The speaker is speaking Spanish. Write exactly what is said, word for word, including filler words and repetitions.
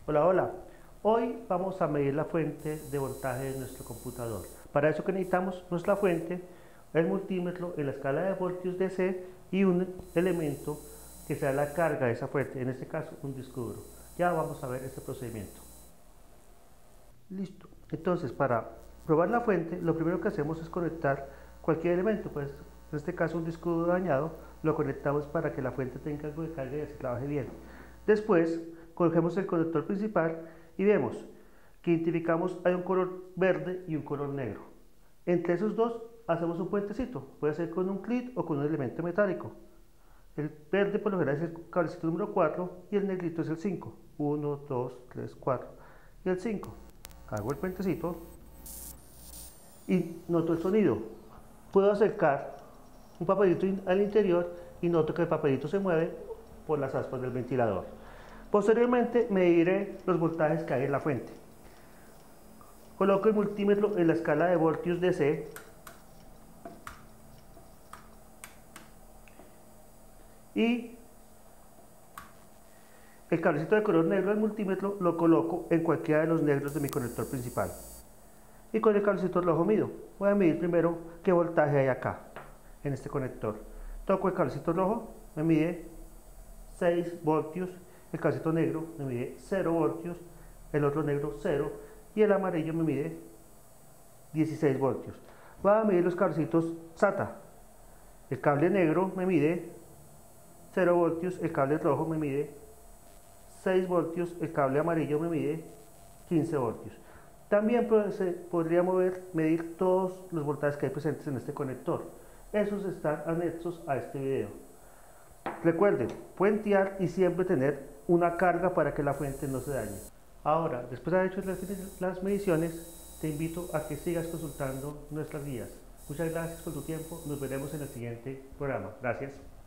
Hola, hola. Hoy vamos a medir la fuente de voltaje de nuestro computador. Para eso que necesitamos nuestra fuente, el multímetro en la escala de voltios D C y un elemento que sea la carga de esa fuente, en este caso un disco duro. Ya vamos a ver este procedimiento. Listo. Entonces, para probar la fuente, lo primero que hacemos es conectar cualquier elemento, pues en este caso un disco duro dañado, lo conectamos para que la fuente tenga algo de carga y se trabaje bien. Después, cogemos el conector principal y vemos que identificamos hay un color verde y un color negro. Entre esos dos hacemos un puentecito, puede ser con un clip o con un elemento metálico. El verde por lo general es el cablecito número cuatro y el negrito es el cinco. uno, dos, tres, cuatro y el cinco. Hago el puentecito y noto el sonido. Puedo acercar un papelito al interior y noto que el papelito se mueve por las aspas del ventilador. Posteriormente mediré los voltajes que hay en la fuente. Coloco el multímetro en la escala de voltios D C y el cablecito de color negro del multímetro lo coloco en cualquiera de los negros de mi conector principal. Y con el cablecito rojo mido. Voy a medir primero qué voltaje hay acá, en este conector. Toco el cablecito rojo, me mide seis voltios, el cablecito negro me mide cero voltios, el otro negro cero y el amarillo me mide dieciséis voltios. Voy a medir los cablecitos S A T A. El cable negro me mide cero voltios, el cable rojo me mide seis voltios, el cable amarillo me mide quince voltios. También se podría mover, medir todos los voltajes que hay presentes en este conector. Esos están anexos a este video. Recuerden, puentear y siempre tener una carga para que la fuente no se dañe. Ahora, después de haber hecho las mediciones, te invito a que sigas consultando nuestras guías. Muchas gracias por tu tiempo, nos veremos en el siguiente programa. Gracias.